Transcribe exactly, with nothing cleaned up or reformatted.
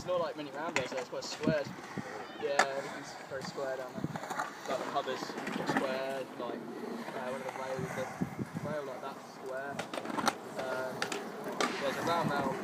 not like many round days there, it's quite squared. Yeah, everything's very square down there. Like the pub is square, like uh, one of the rails, the rail like that square. Um, there's a round now